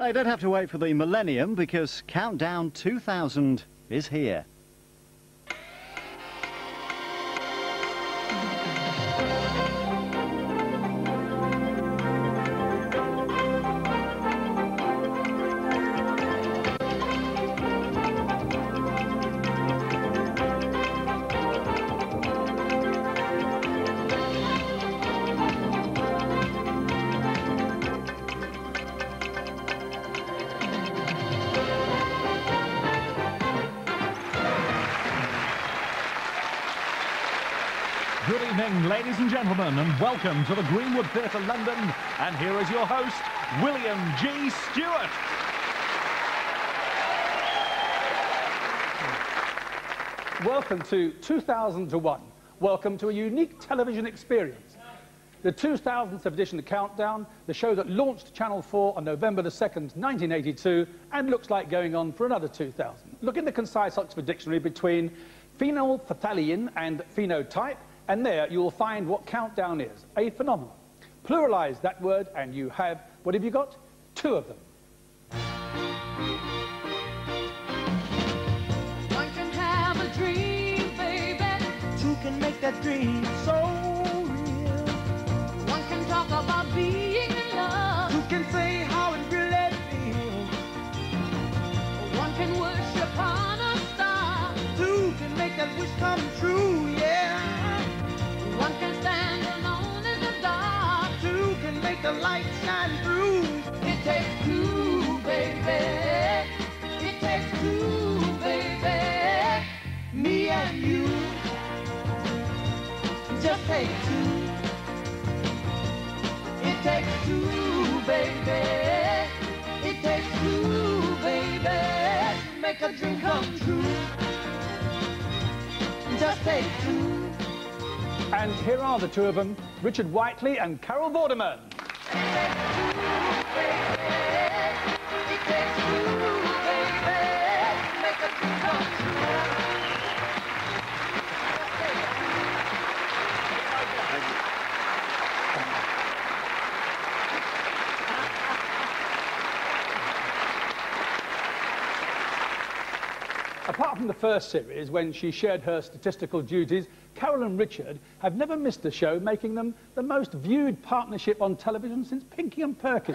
They don't have to wait for the millennium because Countdown 2000 is here. Good evening, ladies and gentlemen, and welcome to the Greenwood Theatre, London. And here is your host, William G. Stewart. Welcome to 2001. Welcome to a unique television experience. The 2000th edition of Countdown, the show that launched Channel 4 on November the 2nd, 1982, and looks like going on for another 2000. Look in the concise Oxford Dictionary between phenolphthalein and phenotype, and there you will find what Countdown is, a phenomenon. Pluralise that word and you have, what have you got? Two of them. One can have a dream, baby. Two can make that dream so real. One can talk about being in love. Two can say how it really feels. One can worship on a star. Two can make that wish come true, yeah. One can stand alone in the dark. Two can make the light shine through. It takes two, baby. It takes two, baby. Me and you. Just take two. It takes two, baby. It takes two, baby. Make a dream come true. Just take two. And here are the two of them, Richard Whiteley and Carol Vorderman. Apart from the first series, when she shared her statistical duties, Carol and Richard have never missed a show, making them the most viewed partnership on television since Pinky and Perkins.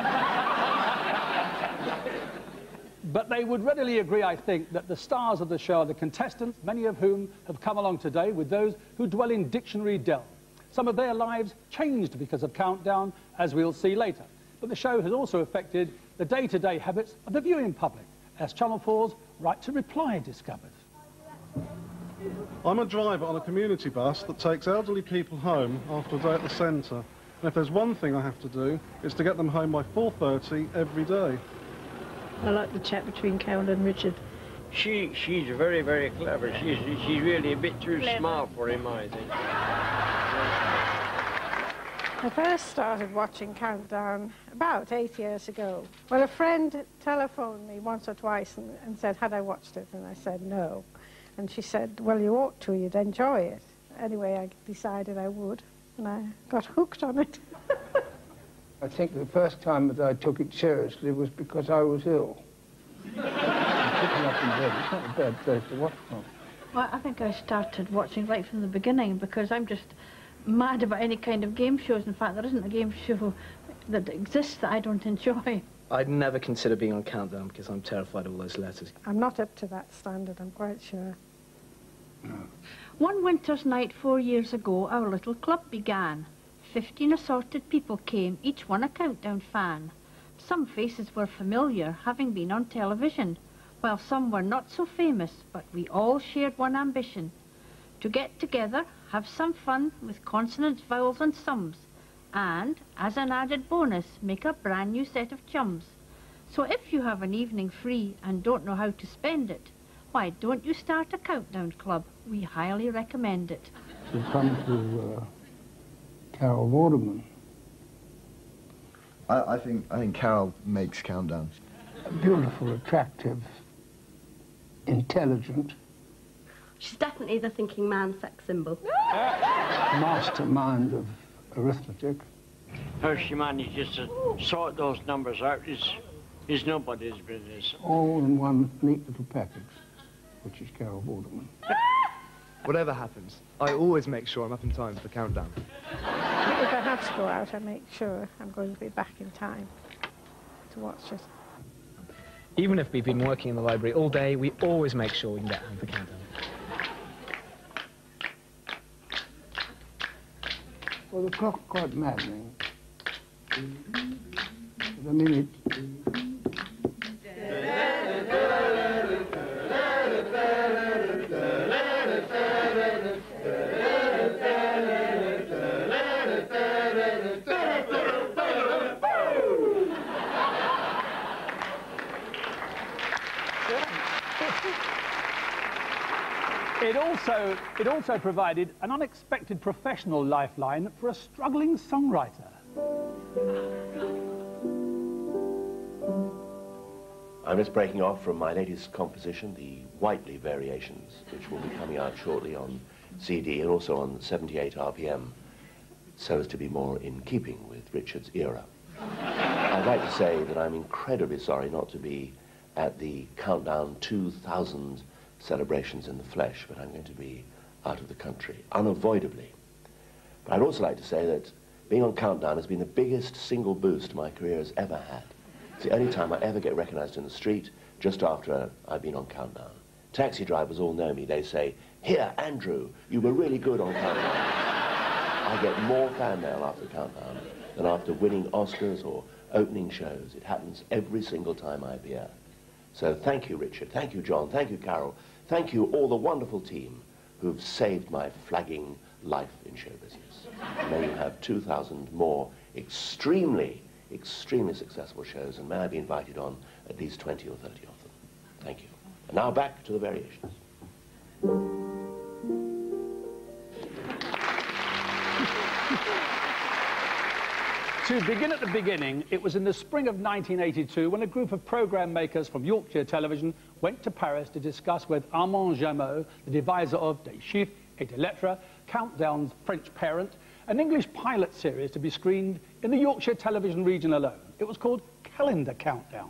But they would readily agree, I think, that the stars of the show are the contestants, many of whom have come along today with those who dwell in dictionary delve. Some of their lives changed because of Countdown, as we'll see later. But the show has also affected the day-to-day habits of the viewing public, as Channel 4's Right to Reply discovers. I'm a driver on a community bus that takes elderly people home after a day at the centre. And if there's one thing I have to do, it's to get them home by 4:30 every day. I like the chat between Carol and Richard. She's very, very clever. She's really a bit too smart for him, I think. I first started watching Countdown about 8 years ago. Well, a friend telephoned me once or twice and said, had I watched it? And I said, no. And she said, well, you ought to, you'd enjoy it. Anyway, I decided I would, and I got hooked on it. I think the first time that I took it seriously was because I was ill. Sitting up in bed, it's not a bad place to watch from. Well, I think I started watching right from the beginning because I'm just mad about any kind of game shows. In fact, there isn't a game show that exists that I don't enjoy. I'd never consider being on Countdown because I'm terrified of all those letters. I'm not up to that standard, I'm quite sure. No. One winter's night 4 years ago, our little club began. 15 assorted people came, each one a Countdown fan. Some faces were familiar, having been on television, while some were not so famous, but we all shared one ambition: to get together, have some fun with consonants, vowels and sums, and, as an added bonus, make a brand new set of chums. So if you have an evening free and don't know how to spend it, why don't you start a Countdown club? We highly recommend it. To come to Carol Vorderman. I think Carol makes Countdown. Beautiful, attractive, intelligent. She's definitely the thinking man sex symbol. Mastermind of arithmetic. How she manages to sort those numbers out is It's nobody's business. All in one neat little package, which is Carol Vorderman. Whatever happens, I always make sure I'm up in time for the countdown. If I have to go out, I make sure I'm going to be back in time to watch it. Even if we've been working in the library all day, we always make sure we can get home for countdown. Well, the clock's quite maddening. The minute. It also provided an unexpected professional lifeline for a struggling songwriter. I'm just breaking off from my latest composition, the Whiteley Variations, which will be coming out shortly on CD and also on 78 RPM, so as to be more in keeping with Richard's era. I'd like to say that I'm incredibly sorry not to be at the Countdown 2000 celebrations in the flesh, but I'm going to be out of the country, unavoidably. But I'd also like to say that being on Countdown has been the biggest single boost my career has ever had. It's the only time I ever get recognized in the street, just after I've been on Countdown. Taxi drivers all know me. They say, "Here, Andrew, you were really good on Countdown." I get more fan mail after Countdown than after winning Oscars or opening shows. It happens every single time I appear. So thank you, Richard. Thank you, John. Thank you, Carol. Thank you, all the wonderful team who've saved my flagging life in show business. May you have 2,000 more extremely successful shows, and may I be invited on at least 20 or 30 of them. Thank you. And now back to the Variations. To begin at the beginning, it was in the spring of 1982 when a group of programme makers from Yorkshire Television went to Paris to discuss with Armand Jameau, the deviser of Des Chiffres et des Lettres, Countdown's French parent, an English pilot series to be screened in the Yorkshire Television region alone. It was called Calendar Countdown.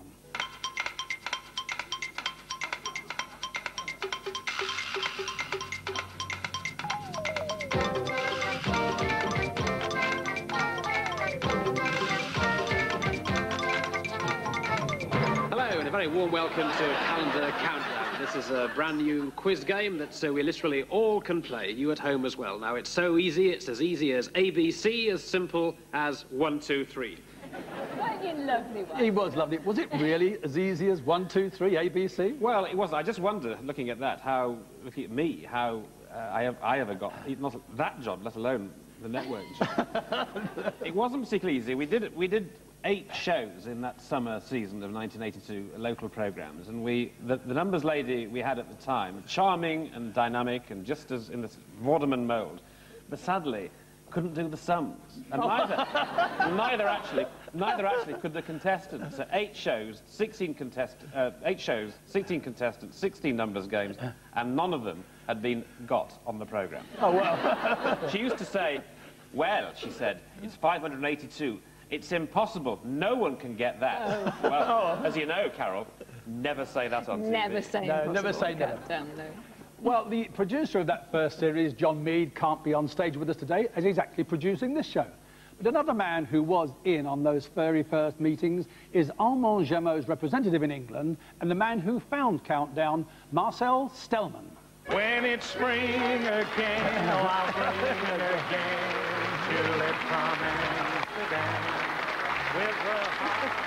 Very warm welcome to Calendar Countdown. This is a brand new quiz game that we literally all can play, you at home as well. Now, it's so easy, it's as easy as ABC, as simple as 1, 2, 3. Weren't you lovely one? He was lovely. Was it really as easy as 1, 2, 3, ABC? Well, it was. I just wonder, looking at that, looking at me, how I ever got not that job, let alone the network job. It wasn't particularly easy. We did 8 shows in that summer season of 1982, local programmes, and the numbers lady we had at the time, charming and dynamic and just as in this Vorderman mould, but sadly couldn't do the sums, and neither actually could the contestants. So 8 shows, 16 contestants, 16 numbers games, and none of them had been got on the programme. Oh, well. She used to say, well, she said, it's 582. It's impossible. No one can get that. Oh. Well, as you know, Carol, never say that on TV. Never say no, never say never. No. Well, the producer of that first series, John Mead, can't be on stage with us today, as he's actually producing this show. But another man who was in on those very first meetings is Armand Jameau's representative in England and the man who found Countdown, Marcel Stellman. When it's spring again, oh, I'll bring again, tulip commence to dance with the heart.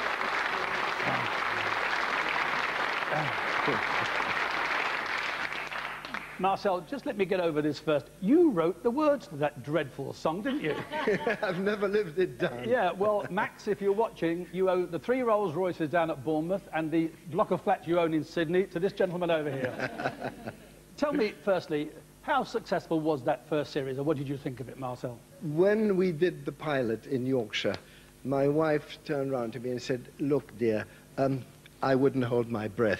Marcel, just let me get over this first. You wrote the words to that dreadful song, didn't you? I've never lived it down. Yeah, well, Max, if you're watching, you owe the 3 Rolls Royces down at Bournemouth and the block of flats you own in Sydney to this gentleman over here. Tell me, firstly, how successful was that first series, or what did you think of it, Marcel? When we did the pilot in Yorkshire, my wife turned round to me and said, look, dear, I wouldn't hold my breath.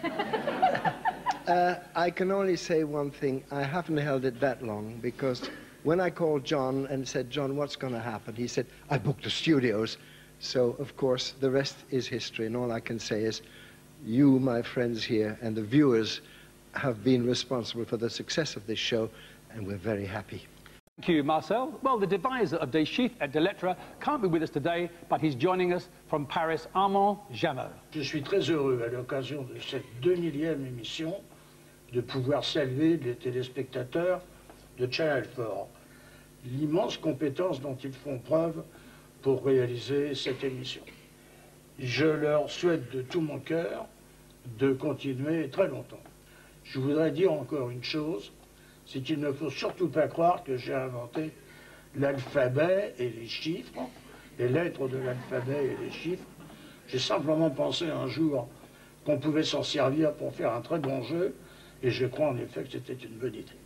I can only say one thing. I haven't held it that long, because when I called John and said, John, what's going to happen? He said, I booked the studios. So, of course, the rest is history, and all I can say is you, my friends here, and the viewers have been responsible for the success of this show, and we're very happy. Thank you, Marcel. Well, the deviser of Des Chiffres et des Lettres can't be with us today, but he's joining us from Paris, Armand Jameau. Je suis très heureux, à l'occasion de cette 2000e émission, de pouvoir saluer les téléspectateurs de Channel 4, l'immense compétence dont ils font preuve pour réaliser cette émission. Je leur souhaite de tout mon cœur de continuer très longtemps. Je voudrais dire encore une chose, c'est qu'il ne faut surtout pas croire que j'ai inventé l'alphabet et les chiffres, les lettres de l'alphabet et les chiffres. J'ai simplement pensé un jour qu'on pouvait s'en servir pour faire un très bon jeu, et je crois en effet que c'était une bonne idée.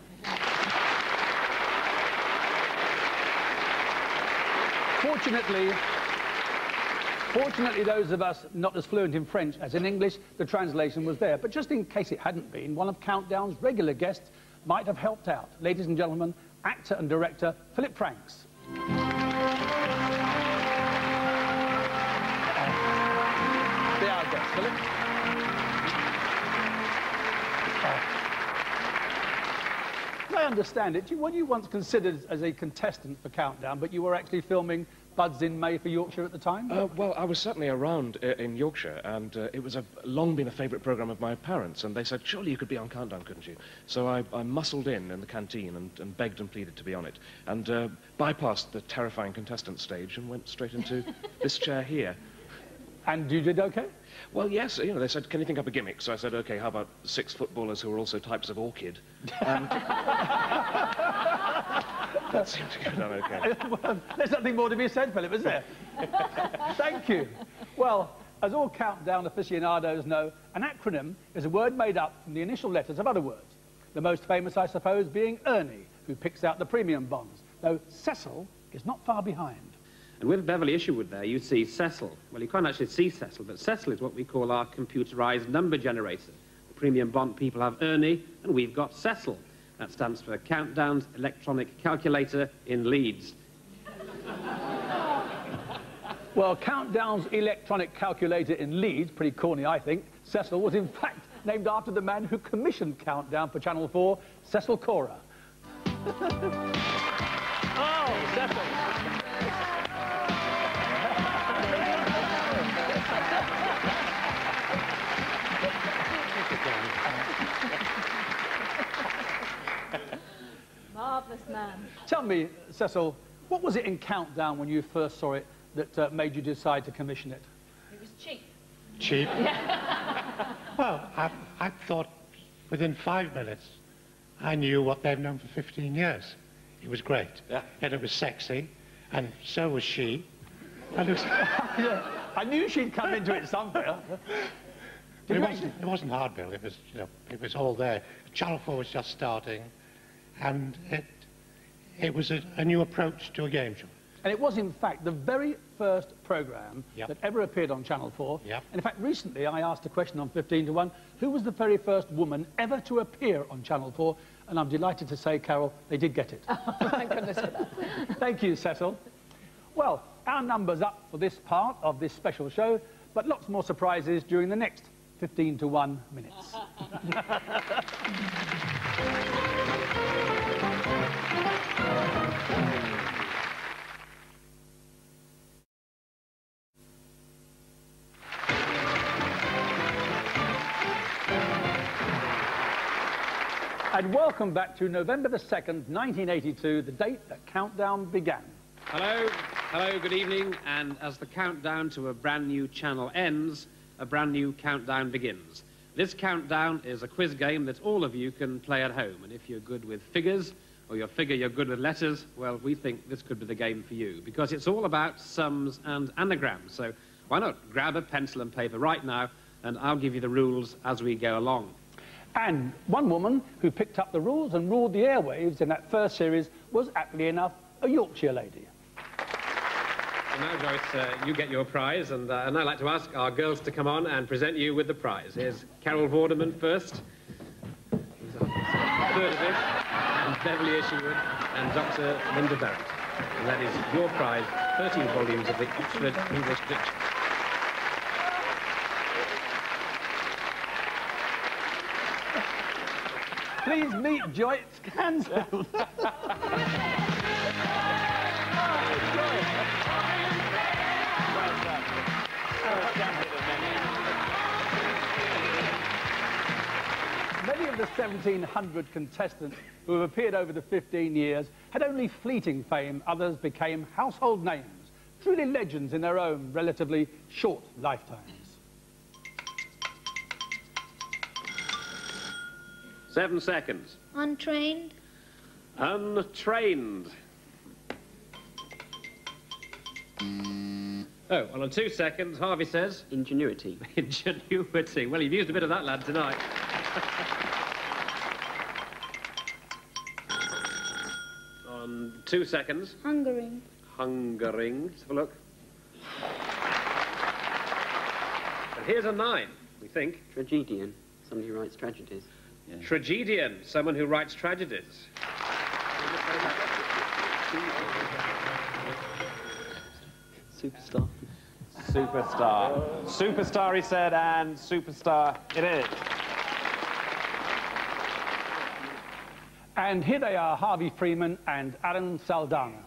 Fortunately, those of us not as fluent in French as in English, the translation was there. But just in case it hadn't been, one of Countdown's regular guests might have helped out. Ladies and gentlemen, actor and director Philip Franks. Be our guest, Philip. I understand it. Were you once considered as a contestant for Countdown, but you were actually filming Buds in May for Yorkshire at the time? Well, I was certainly around in Yorkshire, and it was long been a favourite programme of my parents, and they said, surely you could be on Countdown, couldn't you? So I muscled in the canteen and begged and pleaded to be on it, and bypassed the terrifying contestant stage and went straight into this chair here. And you did okay? Well, yes, you know, they said, can you think up a gimmick? So I said, OK, how about 6 footballers who are also types of orchid? And that seemed to go down OK. Well, there's nothing more to be said, Philip, is there? Thank you. Well, as all Countdown aficionados know, an acronym is a word made up from the initial letters of other words. The most famous, I suppose, being Ernie, who picks out the premium bonds, though Cecil is not far behind. And with Beverly Isherwood there, you see Cecil. Well, you can't actually see Cecil, but Cecil is what we call our computerized number generator. The premium bond people have Ernie, and we've got Cecil. That stands for Countdown's Electronic Calculator in Leeds. Well, Countdown's Electronic Calculator in Leeds, pretty corny, I think. Cecil was, in fact, named after the man who commissioned Countdown for Channel 4, Cecil Cora. Oh, Cecil. Marvellous man. Tell me, Cecil, what was it in Countdown when you first saw it that made you decide to commission it? It was cheap. Cheap? Well, I thought within 5 minutes I knew what they've known for 15 years. It was great. Yeah. And it was sexy, and so was she. And it was I knew she'd come into it somewhere. It wasn't hard, Bill. It was, you know, it was all there. Channel 4 was just starting, and it was a new approach to a game show. And it was, in fact, the very first programme that ever appeared on Channel 4. Yep. And in fact, recently I asked a question on 15 to 1, who was the very first woman ever to appear on Channel 4? And I'm delighted to say, Carol, they did get it. Oh, thank goodness for that. Thank you, Cecil. Well, our number's up for this part of this special show, but lots more surprises during the next 15 to 1 minutes. And welcome back to November the 2nd, 1982, the date that Countdown began. Hello, hello, good evening, and as the countdown to a brand new channel ends, a brand new countdown begins. This countdown is a quiz game that all of you can play at home, and if you're good with figures, or you figure you're good with letters, well, we think this could be the game for you, because it's all about sums and anagrams, so why not grab a pencil and paper right now, and I'll give you the rules as we go along. And one woman who picked up the rules and ruled the airwaves in that first series was, aptly enough, a Yorkshire lady. And now, Joyce, you get your prize, and I'd like to ask our girls to come on and present you with the prize. Here's Carol Vorderman first, third of it, and Beverly Isherwood, and Dr. Linda Barrett. And that is your prize 13 volumes of the Oxford English Dictionary. Please meet Joyce Cansfield. Many of the 1,700 contestants who have appeared over the 15 years had only fleeting fame. Others became household names, truly legends in their own relatively short lifetimes. 7 seconds. Untrained. Untrained. Oh, well, on 2 seconds, Harvey says... Ingenuity. Ingenuity. Well, you've used a bit of that, lad, tonight. On 2 seconds. Hungering. Hungering. Let's have a look. And here's a 9, we think. Tragedian. Somebody who writes tragedies. Yeah. Tragedian. Someone who writes tragedies. Superstar. Superstar. Superstar, he said, and superstar it is. And here they are, Harvey Freeman and Alan Saldana.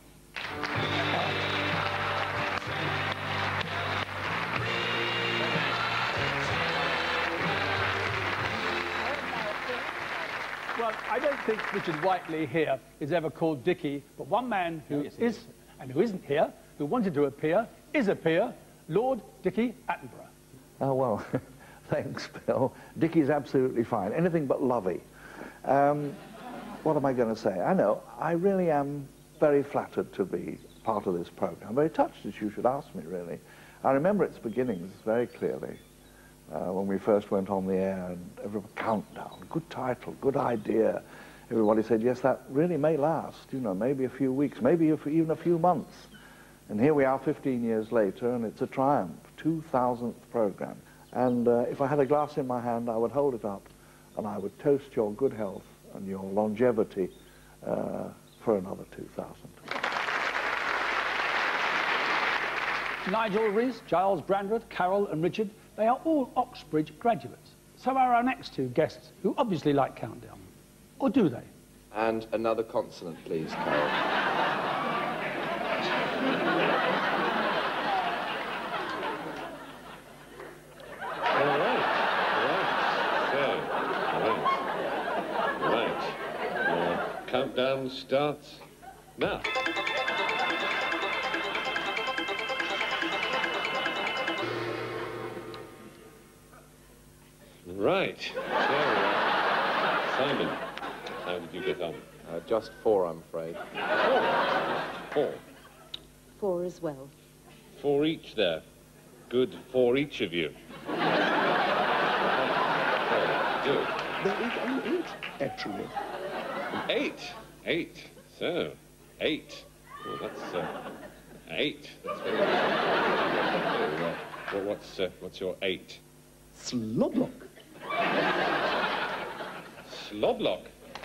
Well, I don't think Richard Whiteley here is ever called Dickie, but one man who is, and who isn't here, who wanted to appear, is a peer, Lord Dickie Attenborough. Oh, well, thanks, Bill. Dickie's absolutely fine. Anything but lovey. What am I going to say? I know, I really am very flattered to be part of this programme. Very touched that you should ask me, really. I remember its beginnings very clearly. When we first went on the air, and everybody, Countdown, good title, good idea. Everybody said, yes, that really may last, you know, maybe a few weeks, maybe even a few months. And here we are 15 years later, and it's a triumph, 2,000th programme. And if I had a glass in my hand, I would hold it up, and I would toast your good health and your longevity for another 2,000. Nigel Rees, Giles Brandreth, Carol and Richard, they are all Oxbridge graduates. So are our next 2 guests, who obviously like Countdown. Or do they? And another consonant, please, Carol. Countdown starts now. Right. So, Simon, how did you get on? Just 4, I'm afraid. 4? 4 as well. 4 each there. Good for each of you. Good. There is only 8, actually. 8? 8. So, 8. Well, that's 8. That's very good. So, what's your 8? Sloblock. Sloblock.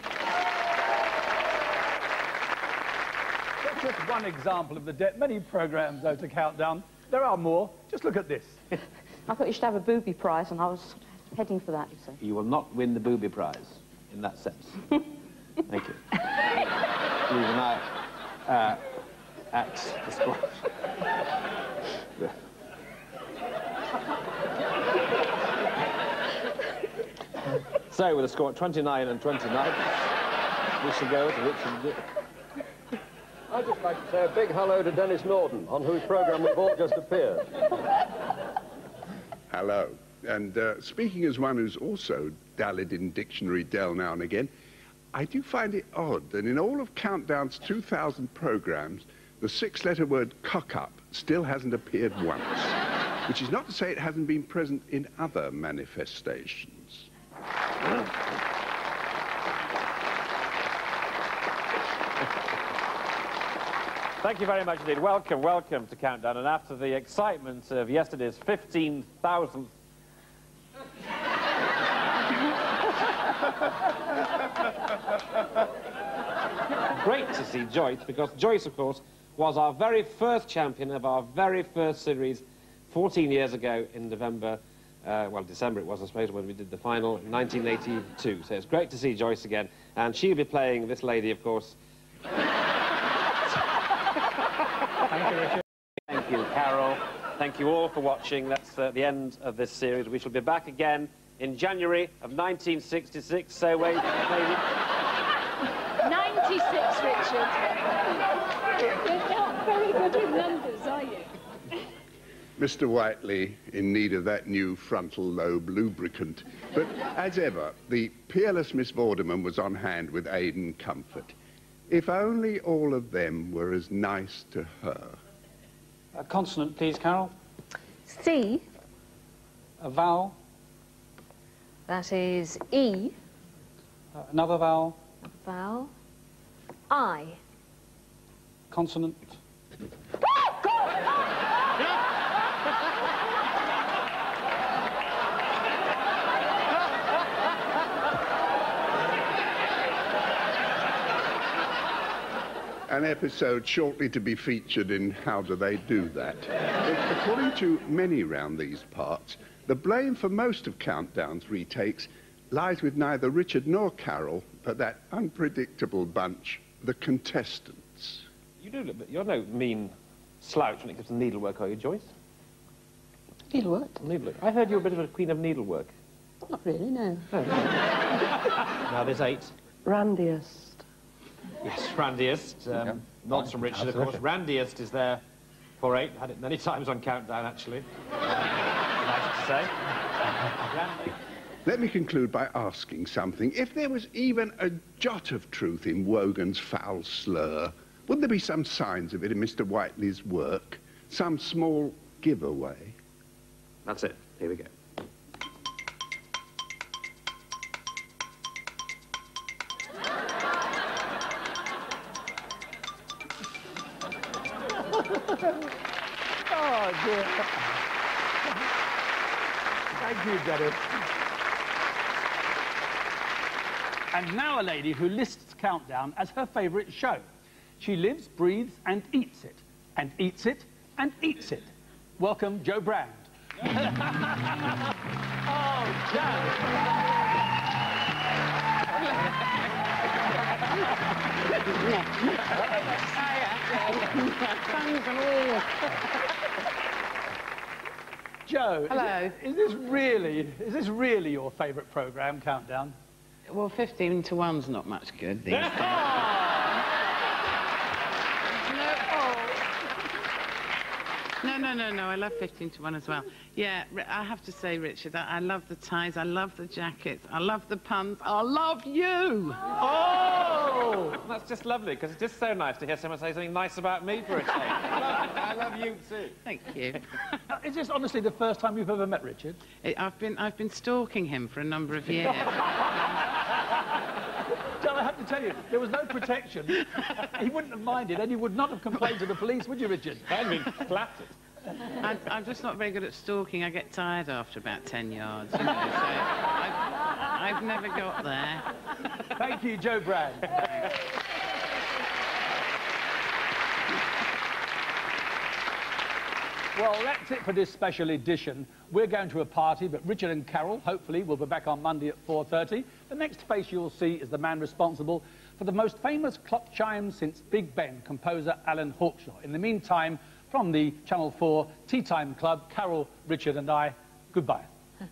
That's just one example of the many programmes, though, to Countdown. There are more. Just look at this. I thought you should have a booby prize, and I was heading for that, you see. You will not win the booby prize, in that sense. Thank you. Steve and I at the squad. So, with a score at 29 and 29, we shall go to Richard. I'd just like to say a big hello to Dennis Norton, on whose programme we've all just appeared. Hello. And speaking as one who's also dallied in Dictionary Dell now and again, I do find it odd that in all of Countdown's 2,000 programmes, the 6-letter word cock-up still hasn't appeared once, which is not to say it hasn't been present in other manifestations. Thank you very much indeed. Welcome, welcome to Countdown. And after the excitement of yesterday's 15,000th... Great to see Joyce, because Joyce, of course, was our very first champion of our very first series 14 years ago in November, well, December it was, I suppose, when we did the final in 1982. So it's great to see Joyce again. And she'll be playing this lady, of course. Thank you, Richard. Thank you, Carol. Thank you all for watching. That's the end of this series. We shall be back again in January of 1966. So wait, lady. 96, Richard. You're not very good with numbers, are you? Mr. Whiteley in need of that new frontal lobe lubricant. But as ever, the peerless Miss Vorderman was on hand with aid and comfort. If only all of them were as nice to her. A consonant, please, Carol. C. A vowel. That is E. Another vowel. Vowel. I. Consonant. An episode shortly to be featured in How Do They Do That? According to many round these parts, the blame for most of Countdown's retakes lies with neither Richard nor Carol, but that unpredictable bunch, the contestants. You're no mean slouch when it comes to needlework, are you, Joyce? Needlework? Needlework. I heard you were a bit of a queen of needlework. Not really, no. Now, there's 8. Randiest. Yes, Randiest. Nods from Richard, of course. Randiest is there for 8. Had it many times on Countdown, actually. Nice to say. Randy. Let me conclude by asking something. If there was even a jot of truth in Wogan's foul slur, wouldn't there be some signs of it in Mr. Whiteley's work? Some small giveaway? That's it. Here we go. Oh, dear. Thank you, Dennis. And now a lady who lists Countdown as her favourite show. She lives, breathes and eats it. And eats it and eats it. Welcome, Jo Brand. Oh, Jo, hello. Is this really your favourite programme, Countdown? Well, 15 to 1's not much good these days. No, I love 15 to 1 as well. Yeah, I have to say, Richard, I love the ties, I love the jackets, I love the puns, I love you! Oh! That's just lovely, because it's just so nice to hear someone say something nice about me for a change. I love you too. Thank you. Is this honestly the first time you've ever met Richard? I've been stalking him for a number of years. John, I have to tell you, there was no protection. He wouldn't have minded, and you would not have complained to the police, would you, Richard? I'd been flattered. I'm just not very good at stalking. I get tired after about 10 yards, you know, so I've never got there. Thank you, Jo Brand. Well, that's it for this special edition. We're going to a party, but Richard and Carol, hopefully, will be back on Monday at 4:30. The next face you'll see is the man responsible for the most famous clock chimes since Big Ben, composer Alan Hawkshaw. In the meantime, from the Channel 4 Tea Time Club, Carol, Richard and I, goodbye.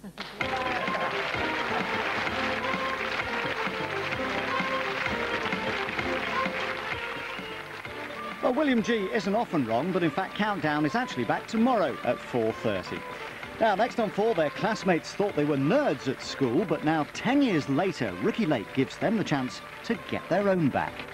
Well, William G isn't often wrong, but in fact Countdown is actually back tomorrow at 4:30. Now, next on 4, their classmates thought they were nerds at school, but now 10 years later, Ricki Lake gives them the chance to get their own back.